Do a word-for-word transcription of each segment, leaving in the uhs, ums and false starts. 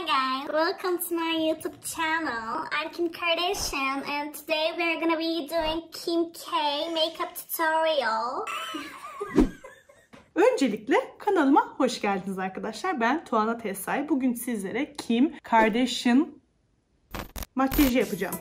guys, welcome to my YouTube channel. I'm Kim Kardashian and today we're gonna be doing Kim K makeup tutorial. Öncelikle kanalıma hoş geldiniz arkadaşlar. Ben Tuana Tesay. Bugün sizlere Kim Kardashian makyajı yapacağım.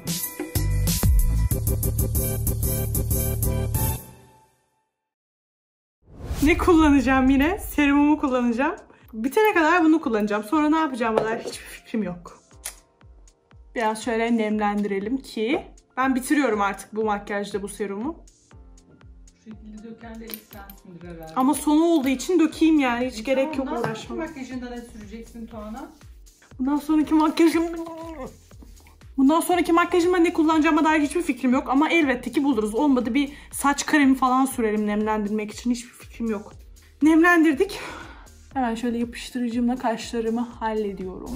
Ne kullanacağım yine? Serumumu kullanacağım. Bitene kadar bunu kullanacağım. Sonra ne yapacağıma dair hiçbir fikrim yok. Biraz şöyle nemlendirelim ki ben bitiriyorum artık bu makyajda bu serumu. Bu şekilde döken de ilk sensindir herhalde. Ama sonu olduğu için dökeyim yani. Hiç e gerek tamam, yok uğraşmam. Makyajında ne süreceksin Tuana? Bundan sonraki makyajım... Bundan sonraki makyajıma ne kullanacağıma dair hiçbir fikrim yok. Ama elbette ki buluruz. Olmadı bir saç kremi falan sürerim nemlendirmek için. Hiçbir fikrim yok. Nemlendirdik. Hemen şöyle yapıştırıcımla kaşlarımı hallediyorum.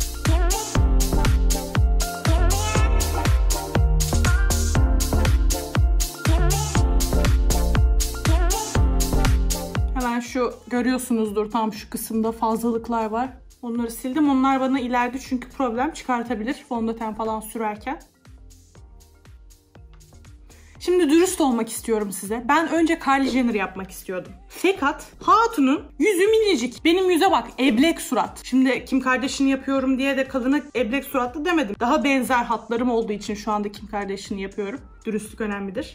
Hemen şu görüyorsunuzdur tam şu kısımda fazlalıklar var. Onları sildim. Onlar bana ileride çünkü problem çıkartabilir fondöten falan sürerken. Şimdi dürüst olmak istiyorum size. Ben önce Kylie Jenner yapmak istiyordum. Fakat Hatun'un yüzü minicik. Benim yüze bak, eblek surat. Şimdi Kim Kardashian yapıyorum diye de kadına eblek suratlı demedim. Daha benzer hatlarım olduğu için şu anda Kim Kardashian yapıyorum. Dürüstlük önemlidir.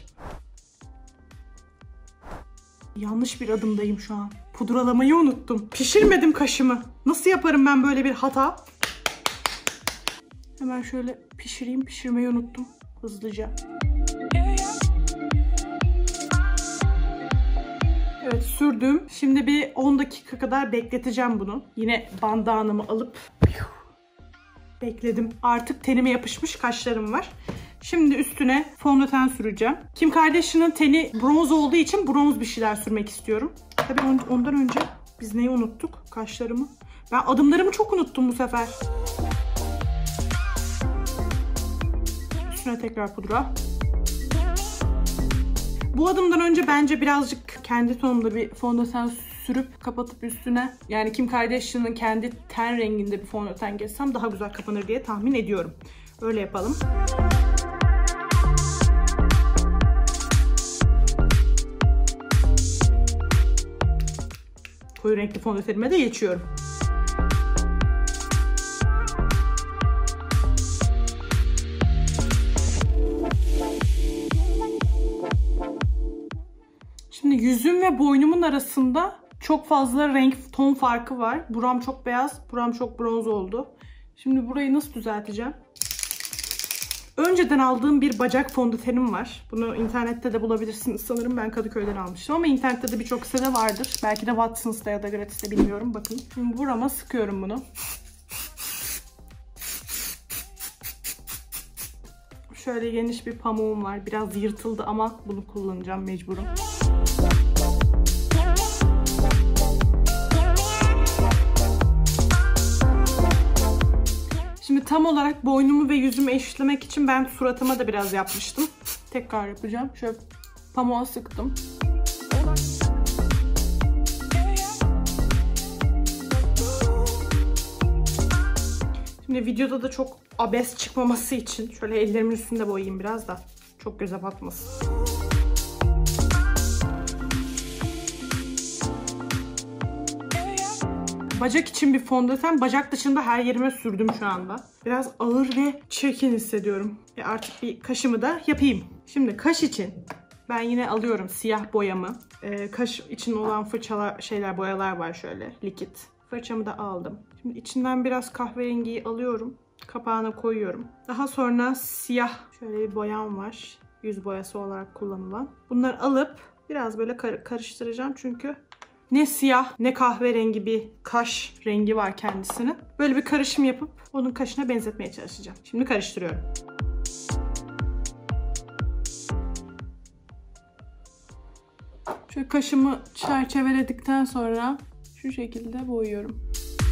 Yanlış bir adımdayım şu an. Pudralamayı unuttum. Pişirmedim kaşımı. Nasıl yaparım ben böyle bir hata? Hemen şöyle pişireyim. Pişirmeyi unuttum. Hızlıca. Evet, sürdüm. Şimdi bir on dakika kadar bekleteceğim bunu. Yine bandanamı alıp bekledim. Artık tenime yapışmış kaşlarım var. Şimdi üstüne fondöten süreceğim. Kim Kardashian'ın teni bronz olduğu için bronz bir şeyler sürmek istiyorum. Tabii ondan önce biz neyi unuttuk? Kaşlarımı. Ben adımlarımı çok unuttum bu sefer. Üstüne tekrar pudra. Bu adımdan önce bence birazcık kendi tonumda bir fondöten sürüp kapatıp üstüne, yani Kim Kardashian'ın kendi ten renginde bir fondöten geçsem daha güzel kapanır diye tahmin ediyorum. Öyle yapalım. Koyu renkli fondötenime de geçiyorum. Şimdi yüzüm ve boynumun arasında çok fazla renk ton farkı var. Buram çok beyaz, buram çok bronz oldu. Şimdi burayı nasıl düzelteceğim? Önceden aldığım bir bacak fondötenim var. Bunu internette de bulabilirsiniz. Sanırım ben Kadıköy'den almıştım ama internette de birçok sitede vardır. Belki de Watsons'ta ya da gratis'te, bilmiyorum. Bakın. Şimdi burama sıkıyorum bunu. Şöyle geniş bir pamuğum var. Biraz yırtıldı ama bunu kullanacağım mecburum. Şimdi tam olarak boynumu ve yüzümü eşitlemek için ben suratıma da biraz yapmıştım. Tekrar yapacağım. Şöyle pamuğa sıktım. Şimdi videoda da çok abes çıkmaması için şöyle ellerimin üstünde boyayayım biraz da. Çok göze batmasın. Bacak için bir fondöten. Bacak dışında her yerime sürdüm şu anda. Biraz ağır ve çirkin hissediyorum. E artık bir kaşımı da yapayım. Şimdi kaş için ben yine alıyorum siyah boyamı. E, kaş için olan fırçalar, şeyler, boyalar var şöyle. Likit. Fırçamı da aldım. Şimdi içinden biraz kahverengiyi alıyorum. Kapağına koyuyorum. Daha sonra siyah şöyle bir boyam var. Yüz boyası olarak kullanılan. Bunları alıp biraz böyle kar karıştıracağım çünkü ne siyah ne kahverengi bir kaş rengi var kendisinin. Böyle bir karışım yapıp onun kaşına benzetmeye çalışacağım. Şimdi karıştırıyorum. Şöyle kaşımı çerçeveledikten sonra şu şekilde boyuyorum.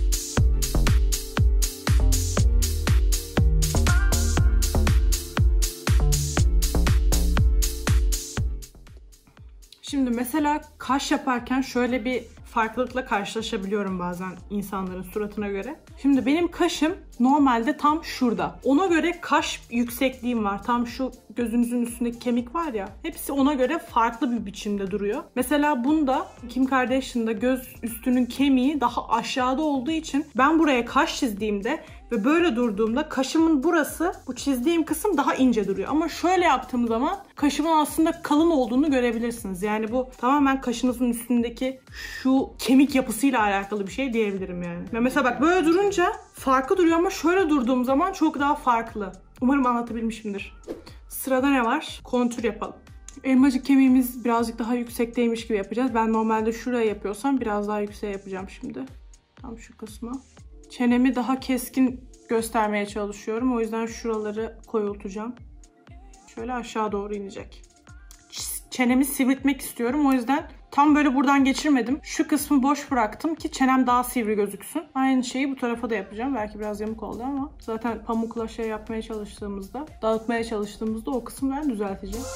Şimdi mesela kaş yaparken şöyle bir farklılıkla karşılaşabiliyorum bazen insanların suratına göre. Şimdi Şimdi benim kaşım normalde tam şurada. Ona göre kaş yüksekliğim var. Tam şu gözünüzün üstündeki kemik var ya. Hepsi ona göre farklı bir biçimde duruyor. Mesela bunda Kim Kardashian'da göz üstünün kemiği daha aşağıda olduğu için ben buraya kaş çizdiğimde ve böyle durduğumda kaşımın burası, bu çizdiğim kısım daha ince duruyor. Ama şöyle yaptığım zaman kaşımın aslında kalın olduğunu görebilirsiniz. Yani bu tamamen kaşınızın üstündeki şu kemik yapısıyla alakalı bir şey diyebilirim yani. Ve mesela bak böyle durunca farklı duruyor ama şöyle durduğum zaman çok daha farklı. Umarım anlatabilmişimdir. Sırada ne var? Kontür yapalım. Elmacık kemiğimiz birazcık daha yüksekteymiş gibi yapacağız. Ben normalde şuraya yapıyorsam biraz daha yükseğe yapacağım şimdi. Tam şu kısma. Çenemi daha keskin göstermeye çalışıyorum. O yüzden şuraları koyultacağım. Şöyle aşağı doğru inecek. Çenemi sivriltmek istiyorum. O yüzden tam böyle buradan geçirmedim. Şu kısmı boş bıraktım ki çenem daha sivri gözüksün. Aynı şeyi bu tarafa da yapacağım. Belki biraz yamuk oldu ama zaten pamukla şey yapmaya çalıştığımızda, dağıtmaya çalıştığımızda o kısmı ben düzelteceğim.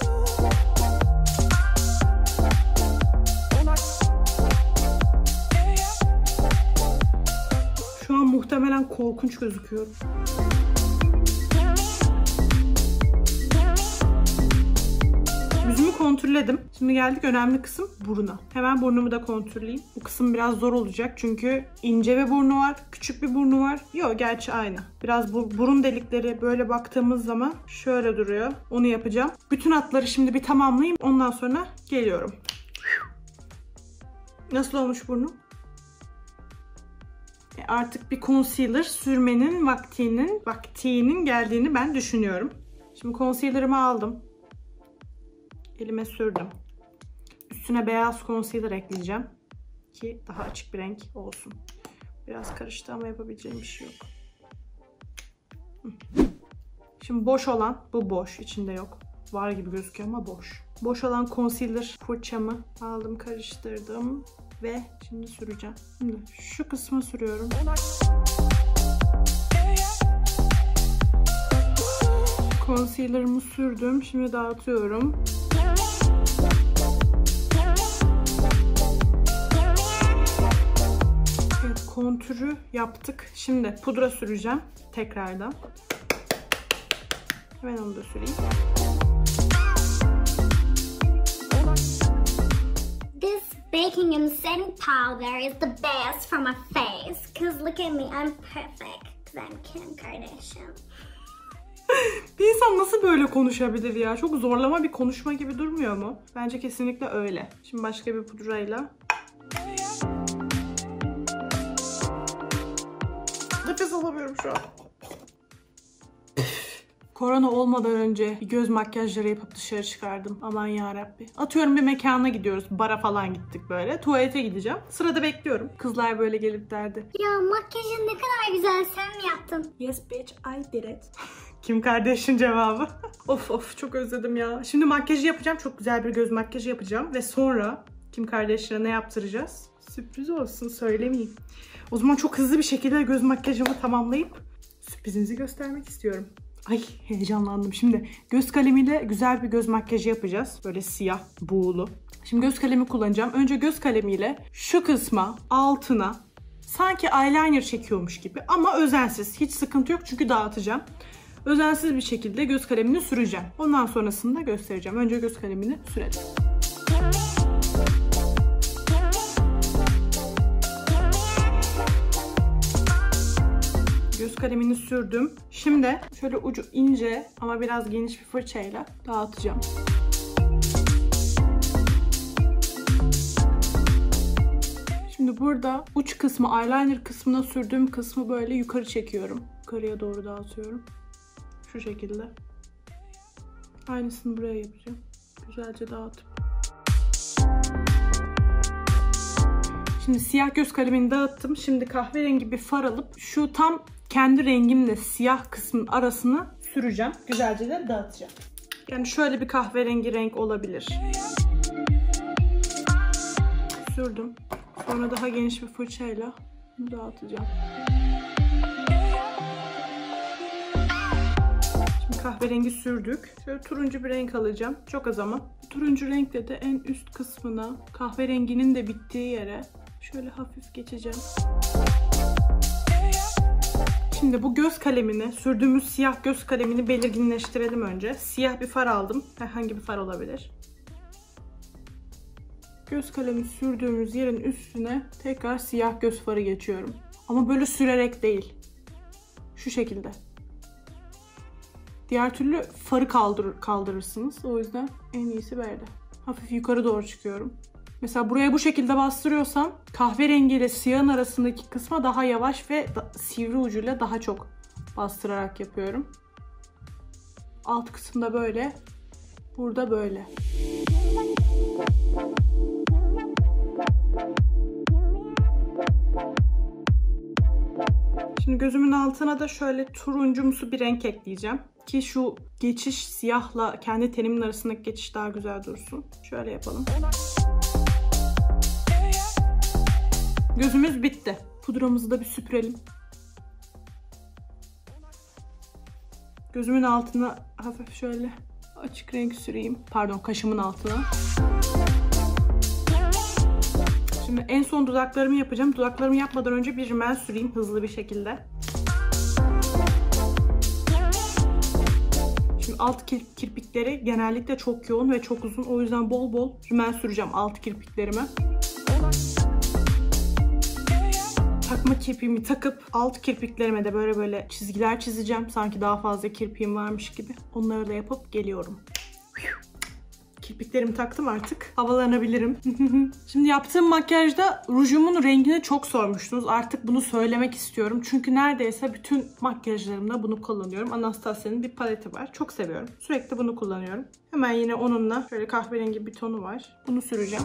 Şu an muhtemelen korkunç gözüküyorum. Yüzümü kontürledim. Şimdi geldik önemli kısım buruna. Hemen burnumu da kontürleyeyim. Bu kısım biraz zor olacak çünkü ince bir burnu var, küçük bir burnu var. Yok, gerçi aynı. Biraz bu burun delikleri böyle baktığımız zaman şöyle duruyor. Onu yapacağım. Bütün hatları şimdi bir tamamlayayım. Ondan sonra geliyorum. Nasıl olmuş burnum? Artık bir concealer sürmenin vaktinin, vaktinin geldiğini ben düşünüyorum. Şimdi concealer'ımı aldım. Elime sürdüm. Üstüne beyaz concealer ekleyeceğim. Ki daha açık bir renk olsun. Biraz karıştı ama yapabileceğim bir şey yok. Şimdi boş olan, bu boş, içinde yok. Var gibi gözüküyor ama boş. Boş olan concealer fırçamı aldım, karıştırdım. Ve şimdi süreceğim. Şimdi şu kısmı sürüyorum. Concealer'ımı sürdüm. Şimdi dağıtıyorum. Evet, kontürü yaptık. Şimdi pudra süreceğim tekrardan. Hemen onu da süreyim. Baking and setting powder is the best for my face. Cause look at me, I'm perfect. Cause I'm Kim Kardashian. Bir insan nasıl böyle konuşabilir ya? Çok zorlama bir konuşma gibi durmuyor mu? Bence kesinlikle öyle. Şimdi başka bir pudrayla. Nefes alamıyorum şu an. Korona olmadan önce bir göz makyajları yapıp dışarı çıkardım. Aman yarabbi. Atıyorum bir mekana gidiyoruz. Bara falan gittik böyle. Tuvalete gideceğim. Sırada bekliyorum. Kızlar böyle gelip derdi. Ya makyajın ne kadar güzel, sen mi yaptın? Yes bitch, I did it. Kim Kardashian cevabı. Of of, çok özledim ya. Şimdi makyajı yapacağım. Çok güzel bir göz makyajı yapacağım. Ve sonra Kim Kardashian'a ne yaptıracağız? Sürpriz olsun, söylemeyeyim. O zaman çok hızlı bir şekilde göz makyajımı tamamlayıp sürprizinizi göstermek istiyorum. Ay, heyecanlandım. Şimdi göz kalemiyle güzel bir göz makyajı yapacağız. Böyle siyah, buğulu. Şimdi göz kalemi kullanacağım. Önce göz kalemiyle şu kısma, altına sanki eyeliner çekiyormuş gibi ama özensiz. Hiç sıkıntı yok çünkü dağıtacağım. Özensiz bir şekilde göz kalemini süreceğim. Ondan sonrasını da göstereceğim. Önce göz kalemini sürelim. Göz kalemini sürdüm. Şimdi şöyle ucu ince ama biraz geniş bir fırçayla dağıtacağım. Şimdi burada uç kısmı, eyeliner kısmına sürdüğüm kısmı böyle yukarı çekiyorum. Yukarıya doğru dağıtıyorum. Şu şekilde. Aynısını buraya yapacağım. Güzelce dağıtıp. Şimdi siyah göz kalemini dağıttım. Şimdi kahverengi bir far alıp şu tam kendi rengimle siyah kısmın arasını süreceğim. Güzelce de dağıtacağım. Yani şöyle bir kahverengi renk olabilir. Sürdüm. Sonra daha geniş bir fırçayla dağıtacağım. Şimdi kahverengi sürdük. Şöyle turuncu bir renk alacağım. Çok az ama. Turuncu renkle de en üst kısmına, kahverenginin de bittiği yere şöyle hafif geçeceğim. Şimdi bu göz kalemini, sürdüğümüz siyah göz kalemini belirginleştirelim önce. Siyah bir far aldım. Herhangi bir far olabilir. Göz kalemi sürdüğümüz yerin üstüne tekrar siyah göz farı geçiyorum. Ama böyle sürerek değil. Şu şekilde. Diğer türlü farı kaldırır, kaldırırsınız. O yüzden en iyisi böyle. Hafif yukarı doğru çıkıyorum. Mesela buraya bu şekilde bastırıyorsam kahverengi ile siyahın arasındaki kısma daha yavaş ve da, sivri ucuyla daha çok bastırarak yapıyorum. Alt kısımda böyle. Burada böyle. Şimdi gözümün altına da şöyle turuncumsu bir renk ekleyeceğim. Ki şu geçiş siyahla kendi tenimin arasındaki geçiş daha güzel dursun. Şöyle yapalım. Gözümüz bitti. Pudramızı da bir süpürelim. Gözümün altına hafif şöyle açık renk süreyim. Pardon, kaşımın altına. Şimdi en son dudaklarımı yapacağım. Dudaklarımı yapmadan önce bir rimel süreyim hızlı bir şekilde. Şimdi alt kirpikleri genellikle çok yoğun ve çok uzun. O yüzden bol bol rimel süreceğim alt kirpiklerime. Takma kirpiğimi takıp alt kirpiklerime de böyle böyle çizgiler çizeceğim. Sanki daha fazla kirpiğim varmış gibi. Onları da yapıp geliyorum. Kirpiklerimi taktım artık. Havalanabilirim. Şimdi yaptığım makyajda rujumun rengini çok sormuştunuz. Artık bunu söylemek istiyorum. Çünkü neredeyse bütün makyajlarımda bunu kullanıyorum. Anastasia'nın bir paleti var. Çok seviyorum. Sürekli bunu kullanıyorum. Hemen yine onunla şöyle kahverengi bir tonu var. Bunu süreceğim.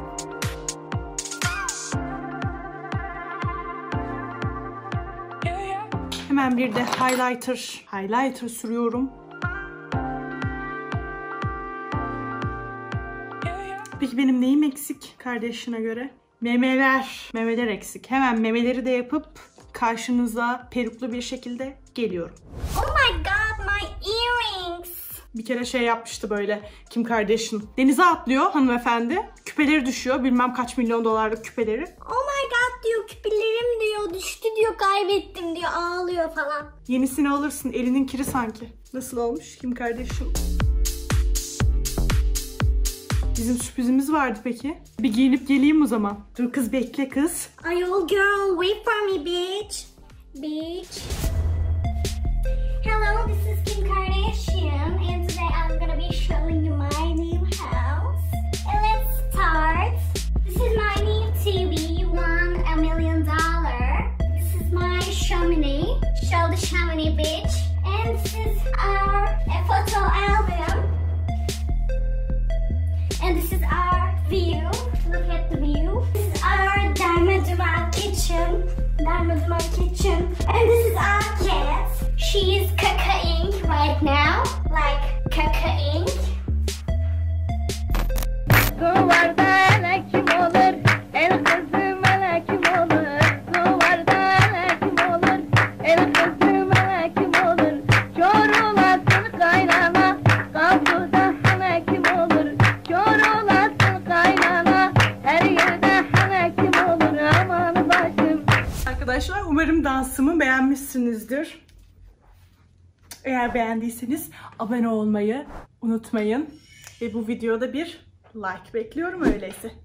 Hemen bir de highlighter, highlighter sürüyorum. Peki benim neyim eksik kardeşine göre? Memeler. Memeler eksik. Hemen memeleri de yapıp karşınıza peruklu bir şekilde geliyorum. Oh my god, my earrings. Bir kere şey yapmıştı böyle Kim Kardashian. Denize atlıyor hanımefendi. Küpeleri düşüyor. Bilmem kaç milyon dolarlık küpeleri. Oh my god diyor, küpelerim diyor, düştü diyor, kaybettim diyor, ağlıyor falan. Yenisini alırsın. Elinin kiri sanki. Nasıl olmuş Kim Kardashian? Bizim sürprizimiz vardı peki. Bir giyinip geleyim o zaman. Dur kız, bekle kız. Ayol girl, wait for me bitch. Bitch. Hello, this is Kim Kardashian and today I'm gonna be showing you my new house. And let's start. This is my new T V, one a million dollar. This is my chimney. Show the chimney bitch. And this is our a photo album. And this is our view. Look at the view. This is our Diamond Duman kitchen. Diamond Duman kitchen. And this is our cat. She is cacaing right now. Like cacaing. Duvarda ele kim olur? El kızım ele kim olur? Duvarda ele kim olur? El kızım ele kim olur? Çorulasın kaynana. Kapıda ele kim olur? Çorulasın kaynana. Her yerde ele kim olur? Aman başım. Arkadaşlar umarım dansımı beğenmişsinizdir. Eğer beğendiyseniz abone olmayı unutmayın. Ve bu videoda bir like bekliyorum öyleyse.